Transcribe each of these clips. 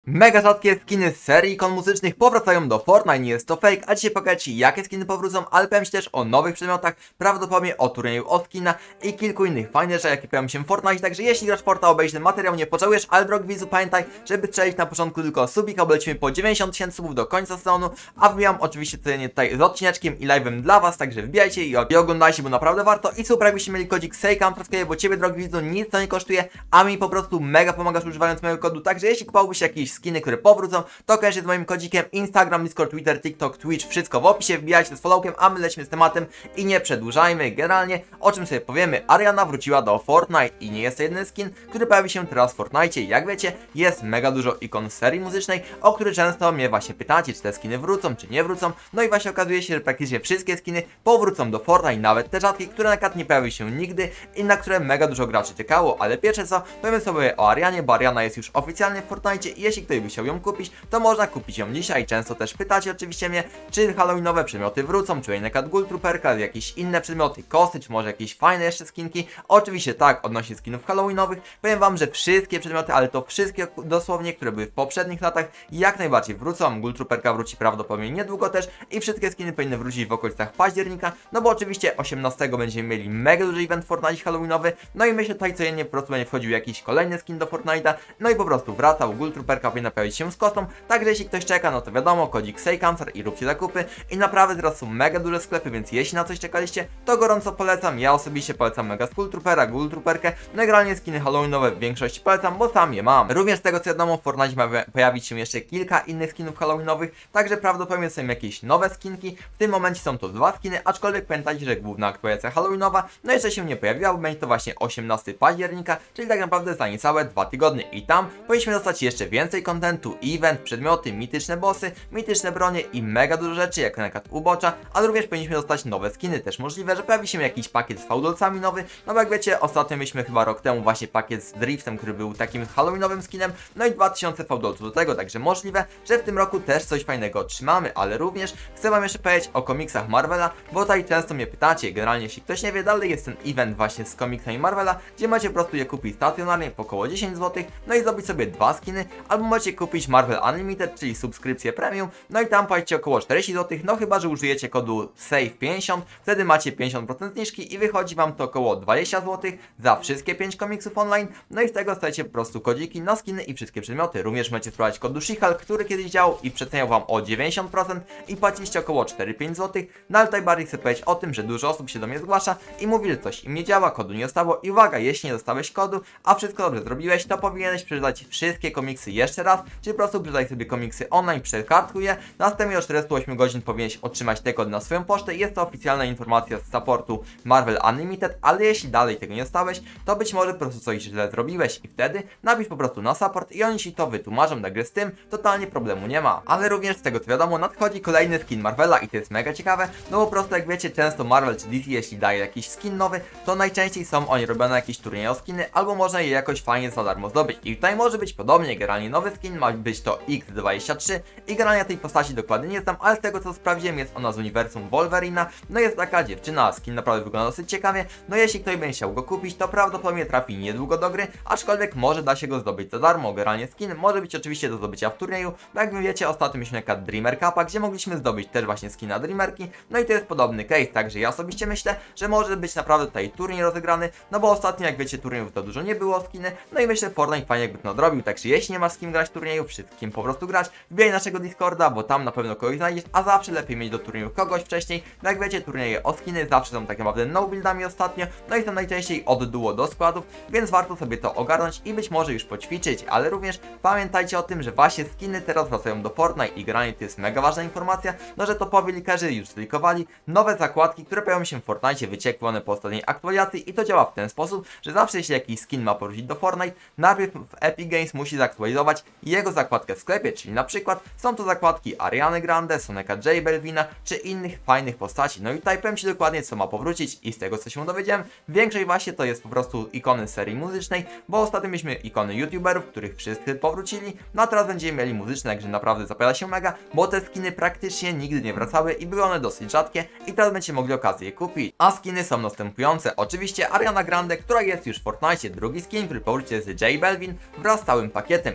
Mega rzadkie skiny z serii ikon muzycznych powracają do Fortnite, nie jest to fake, a dzisiaj pokażę Ci jakie skiny powrócą, ale powiem Ci też o nowych przedmiotach, prawdopodobnie o turnieju od skina i kilku innych fajnych rzeczy, jakie pojawią się w Fortnite, także jeśli grasz w Fortnite, obejrzyj ten materiał, nie pożałujesz, ale drogi widzu, pamiętaj, żeby strzelić na początku tylko subika, bo lecimy po 90 000 subów do końca sezonu, a wbijam oczywiście codziennie tutaj z odcineczkiem i live'em dla Was, także wbijajcie i oglądajcie, bo naprawdę warto i super, jakbyście mieli kodzik SEJKAM, bo Ciebie, drogi widzu, nic to nie kosztuje, a mi po prostu mega pomagasz używając mojego kodu, także jeśli kupowałbyś jakieś skiny, które powrócą, to koniecznie z moim kodzikiem Instagram, Discord, Twitter, TikTok, Twitch, wszystko w opisie, wbijajcie z followkiem, a my lecimy z tematem i nie przedłużajmy. Generalnie, o czym sobie powiemy, Ariana wróciła do Fortnite i nie jest to jedyny skin, który pojawi się teraz w Fortnite. Jak wiecie, jest mega dużo ikon z serii muzycznej, o które często mnie właśnie pytacie, czy te skiny wrócą, czy nie wrócą. No i właśnie okazuje się, że praktycznie wszystkie skiny powrócą do Fortnite, nawet te rzadkie, które na przykład nie pojawiły się nigdy i na które mega dużo graczy czekało. Ale pierwsze co, powiemy sobie o Arianie, bo Ariana jest już oficjalnie w Fortnite i jeśli ktoś by chciał ją kupić, to można kupić ją dzisiaj. Często też pytacie oczywiście mnie, czy halloweenowe przedmioty wrócą, czy na Gold Trooperka, jakieś inne przedmioty, kosy, czy może jakieś fajne jeszcze skinki. Oczywiście tak, odnośnie skinów halloweenowych, powiem wam, że wszystkie przedmioty, ale to wszystkie dosłownie, które były w poprzednich latach, jak najbardziej wrócą. Gold Trooperka wróci prawdopodobnie niedługo też i wszystkie skiny powinny wrócić w okolicach października, no bo oczywiście 18 będziemy mieli mega duży event Fortnite halloweenowy, no i myślę tutaj codziennie po prostu będzie wchodził jakiś kolejny skin do Fortnite'a, no i po prostu wracał. Gold Trooperka powinna pojawić się z kostą, także jeśli ktoś czeka, no to wiadomo, kodzik SEJKAM i róbcie zakupy i naprawdę teraz są mega duże sklepy, więc jeśli na coś czekaliście, to gorąco polecam. Ja osobiście polecam mega Gold Troopera, Gold Trooperkę, no i generalnie skiny halloweenowe w większości polecam, bo sam je mam. Również z tego co wiadomo, w Fortnite ma pojawić się jeszcze kilka innych skinów halloweenowych, także prawdopodobnie są jakieś nowe skinki. W tym momencie są to dwa skiny, aczkolwiek pamiętajcie, że główna aktualizacja halloweenowa no jeszcze się nie pojawiła, bo będzie to właśnie 18 października, czyli tak naprawdę za niecałe 2 tygodnie i tam powinniśmy dostać jeszcze więcej kontentu, event, przedmioty, mityczne bossy, mityczne bronie i mega dużo rzeczy, jak na przykład ubocza, ale również powinniśmy dostać nowe skiny, też możliwe, że pojawi się jakiś pakiet z fałdolcami nowy, no bo jak wiecie, ostatnio mieliśmy chyba rok temu właśnie pakiet z Driftem, który był takim halloweenowym skinem, no i 2000 fałdolców do tego, także możliwe, że w tym roku też coś fajnego otrzymamy, ale również chcę wam jeszcze powiedzieć o komiksach Marvela, bo tutaj często mnie pytacie, generalnie jeśli ktoś nie wie, dalej jest ten event właśnie z komiksami Marvela, gdzie macie po prostu je kupić stacjonarnie po około 10 zł, no i zrobić sobie dwa skiny, albo możecie kupić Marvel Unlimited, czyli subskrypcję premium, no i tam płacicie około 40 zł, no chyba, że użyjecie kodu SAVE50, wtedy macie 50% zniżki i wychodzi wam to około 20 zł za wszystkie 5 komiksów online, no i z tego stajecie po prostu kodziki na skiny i wszystkie przedmioty. Również możecie spróbować kodu SHIHAL, który kiedyś działał i przeceniał wam o 90% i płaciliście około 4-5 zł, no ale tutaj bardziej chcę powiedzieć o tym, że dużo osób się do mnie zgłasza i mówi, że coś im nie działa, kodu nie dostało i uwaga, jeśli nie dostałeś kodu, a wszystko dobrze zrobiłeś, to powinieneś przeczytać wszystkie komiksy jeszcze raz, czy po prostu przeczytaj sobie komiksy online, przekartkuj je, następnie do 48 godzin powinieneś otrzymać te kody na swoją pocztę. Jest to oficjalna informacja z supportu Marvel Unlimited, ale jeśli dalej tego nie dostałeś, to być może po prostu coś źle zrobiłeś i wtedy napisz po prostu na support i oni ci to wytłumaczą, także z tym totalnie problemu nie ma. Ale również z tego co wiadomo, nadchodzi kolejny skin Marvela i to jest mega ciekawe, no po prostu jak wiecie, często Marvel czy DC, jeśli daje jakiś skin nowy, to najczęściej są oni robione jakieś turnieje o skiny, albo można je jakoś fajnie za darmo zdobyć. I tutaj może być podobnie, generalnie nowy skin ma być to X23 i generalnie tej postaci dokładnie nie znam, ale z tego co sprawdziłem, jest ona z uniwersum Wolverina, no jest taka dziewczyna, skin naprawdę wygląda dosyć ciekawie, no jeśli ktoś będzie chciał go kupić, to prawdopodobnie trafi niedługo do gry, aczkolwiek może da się go zdobyć za darmo. Generalnie skin może być oczywiście do zdobycia w turnieju, no jak wy wiecie, ostatnio mieliśmy jakaś Dreamer Cupa, gdzie mogliśmy zdobyć też właśnie skina Dreamerki, no i to jest podobny case, także ja osobiście myślę, że może być naprawdę tutaj turniej rozegrany, no bo ostatnio jak wiecie, turniejów to dużo nie było skiny, no i myślę, Fortnite fajnie jakby to nadrobił, także jeśli nie masz z kim grać turnieju, wszystkim po prostu grać, wbijaj naszego Discorda, bo tam na pewno kogoś znajdziesz, a zawsze lepiej mieć do turnieju kogoś wcześniej, no jak wiecie, turnieje o skiny zawsze są tak naprawdę no buildami ostatnio, no i są najczęściej od duo do składów, więc warto sobie to ogarnąć i być może już poćwiczyć, ale również pamiętajcie o tym, że właśnie skiny teraz wracają do Fortnite i generalnie to jest mega ważna informacja, no że topowi leakerzy już zlikowali nowe zakładki, które pojawią się w Fortnite, wyciekły one po ostatniej aktualizacji i to działa w ten sposób, że zawsze jeśli jakiś skin ma powrócić do Fortnite, najpierw w Epic Games musi zaktualizować jego zakładkę w sklepie, czyli na przykład są to zakładki Ariany Grande, Sonika J Balvina czy innych fajnych postaci. No i tutaj powiem Ci dokładnie co ma powrócić i z tego co się dowiedziałem, większość właśnie to jest po prostu ikony serii muzycznej, bo ostatnio mieliśmy ikony youtuberów, których wszyscy powrócili, no a teraz będziemy mieli muzyczne, także naprawdę zapowiada się mega, bo te skiny praktycznie nigdy nie wracały i były one dosyć rzadkie i teraz będziecie mogli okazję je kupić. A skiny są następujące, oczywiście Ariana Grande, która jest już w Fortnite, drugi skin, który powróci z J Balvin wraz z całym pakietem i J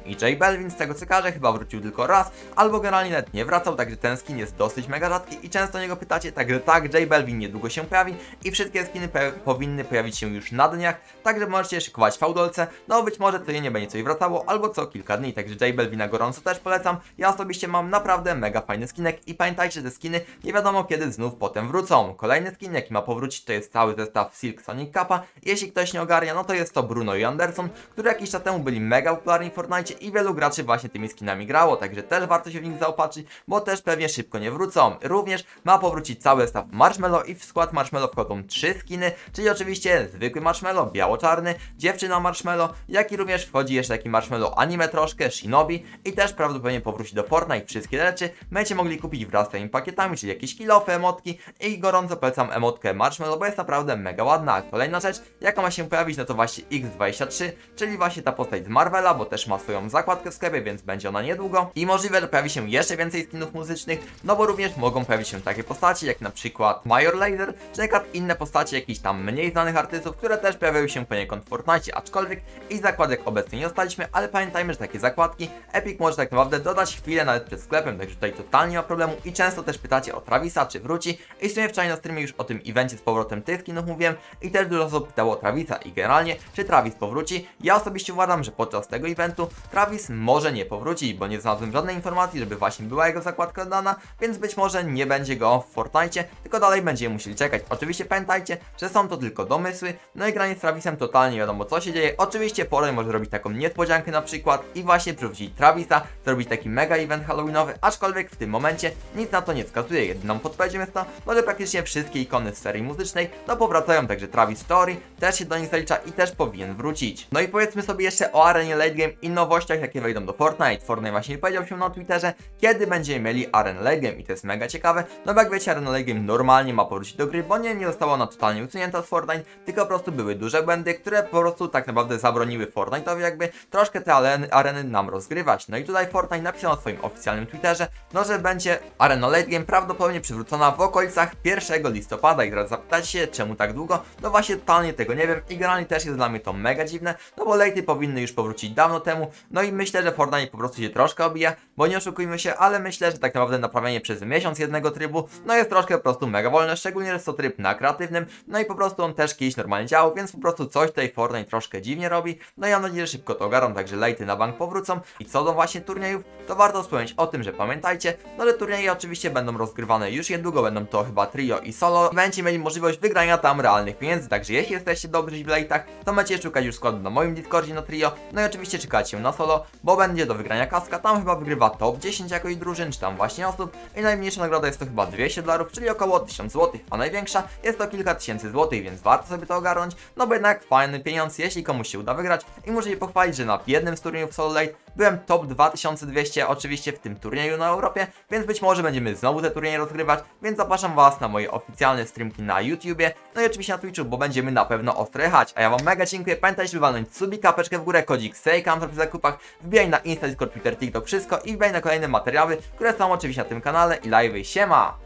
Balvin, z tego co każe, chyba wrócił tylko raz, albo generalnie nawet nie wracał, także ten skin jest dosyć mega rzadki i często o niego pytacie, także tak, J Balvin niedługo się pojawi i wszystkie skiny powinny pojawić się już na dniach, także możecie szykować fałdolce, no być może to nie będzie coś wracało, albo co kilka dni, także J Balvina gorąco też polecam. Ja osobiście mam naprawdę mega fajny skinek i pamiętajcie, że te skiny nie wiadomo kiedy znów potem wrócą. Kolejny skin, jaki ma powrócić, to jest cały zestaw Silk Sonic Kappa. Jeśli ktoś nie ogarnia, no to jest to Bruno i Anderson, które jakiś czas temu byli mega popularni w Fortnite i wielu graczy właśnie tymi skinami grało, także też warto się w nich zaopatrzyć, bo też pewnie szybko nie wrócą. Również ma powrócić cały zestaw Marshmallow i w skład Marshmallow wchodzą 3 skiny, czyli oczywiście zwykły Marshmallow, biało-czarny, dziewczyna Marshmallow, jak i również wchodzi jeszcze taki Marshmallow anime troszkę, Shinobi i też prawdopodobnie powróci do Fortnite. Wszystkie rzeczy będziecie mogli kupić wraz z tymi pakietami, czyli jakieś kilofy, emotki i gorąco polecam emotkę Marshmallow, bo jest naprawdę mega ładna. Kolejna rzecz, jaka ma się pojawić, no to właśnie X23, czyli właśnie ta postać z Marvela, bo też ma swoją zakładkę w sklepie, więc będzie ona niedługo i możliwe, że pojawi się jeszcze więcej skinów muzycznych, no bo również mogą pojawić się takie postaci, jak na przykład Major Lazer, czy na przykład inne postacie jakichś tam mniej znanych artystów, które też pojawiają się poniekąd w Fortnite, aczkolwiek ich zakładek obecnie nie dostaliśmy, ale pamiętajmy, że takie zakładki Epic może tak naprawdę dodać chwilę nawet przed sklepem, także tutaj totalnie nie ma problemu i często też pytacie o Travisa, czy wróci i w sumie wczoraj na streamie już o tym evencie z powrotem tych skinów mówiłem i też dużo osób pytało o Travisa i generalnie, czy Travis powróci. Ja osobiście uważam, że podczas tego eventu Travis może nie powróci, bo nie znalazłem żadnej informacji, żeby właśnie była jego zakładka dodana, więc być może nie będzie go w Fortnite, tylko dalej będziemy musieli czekać. Oczywiście pamiętajcie, że są to tylko domysły, no i granie z Travisem totalnie wiadomo co się dzieje. Oczywiście Fortnite może robić taką niespodziankę na przykład i właśnie przywrócić Travisa, zrobić taki mega event halloweenowy, aczkolwiek w tym momencie nic na to nie wskazuje. Jedyną podpowiedzią jest to, że praktycznie wszystkie ikony z serii muzycznej powracają, także Travis Story też się do nich zalicza i też powinien wrócić. No i powiedzmy sobie jeszcze o arenie late game i nowościach, jakie wejdą do Fortnite. Fortnite właśnie powiedział się na Twitterze, kiedy będziemy mieli arenę late game i to jest mega ciekawe, no bo jak wiecie, arena late game normalnie ma powrócić do gry, bo nie została ona totalnie usunięta z Fortnite, tylko po prostu były duże błędy, które po prostu tak naprawdę zabroniły Fortnite'owi jakby troszkę te areny nam rozgrywać. No i tutaj Fortnite napisał na swoim oficjalnym Twitterze, no że będzie arena late game prawdopodobnie przywrócona w okolicach 1 listopada i teraz zapytacie się, czemu tak długo? No właśnie totalnie tego nie wiem i generalnie też jest dla mnie to mega dziwne, no bo late'y powinny już powrócić dawno temu, no i myślę, że Fortnite po prostu się troszkę obija, bo nie oszukujmy się, ale myślę, że tak naprawdę naprawianie przez miesiąc jednego trybu, no jest troszkę po prostu mega wolne, szczególnie, że jest to tryb na kreatywnym, no i po prostu on też kiedyś normalnie działał, więc po prostu coś tutaj Fortnite troszkę dziwnie robi, no i mam nadzieję, że szybko to ogarną, także late'y na bank powrócą. I co do właśnie turniejów, to warto wspomnieć o tym, że pamiętajcie, no że turnieje oczywiście będą rozgrywane już niedługo, będą to chyba trio i solo i będziecie mieli możliwość wygrania tam realnych pieniędzy, także jeśli jesteście dobrzy w late'ach, to macie szukać już składu na moim Discordzie na trio, no i oczywiście czekajcie na solo, bo będzie do wygrania kaska, tam chyba wygrywa top 10 jakoś drużyn, czy tam właśnie osób i najmniejsza nagroda jest to chyba $200, czyli około 1000 zł, a największa jest to kilka tysięcy złotych, więc warto sobie to ogarnąć, no bo jednak fajny pieniądz, jeśli komuś się uda wygrać i muszę się pochwalić, że na jednym z turniejów solo late byłem top 2200 oczywiście w tym turnieju na Europie, więc być może będziemy znowu te turnieje rozgrywać, więc zapraszam was na moje oficjalne streamki na YouTubie, no i oczywiście na Twitchu, bo będziemy na pewno ostro jechać, a ja wam mega dziękuję, pamiętajcie, by walnąć subika, kapeczkę w górę, kodzik SEJKAM w zakupach, wbijaj na Insta, Discord, Twitter, TikTok, wszystko i wbijaj na kolejne materiały, które są oczywiście na tym kanale i live'y, siema!